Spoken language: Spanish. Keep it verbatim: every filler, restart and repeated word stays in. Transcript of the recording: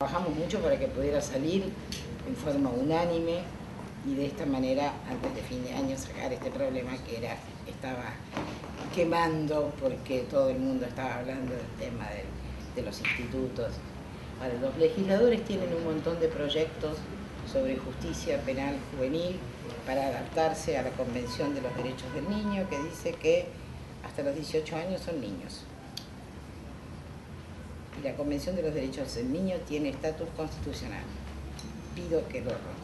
Trabajamos mucho para que pudiera salir en forma unánime y de esta manera, antes de fin de año, sacar este problema que era, estaba quemando porque todo el mundo estaba hablando del tema de, de los institutos. Ahora, los legisladores tienen un montón de proyectos sobre justicia penal juvenil para adaptarse a la Convención de los Derechos del Niño, que dice que hasta los dieciocho años son niños. Y la Convención de los Derechos del Niño tiene estatus constitucional. Pido que lo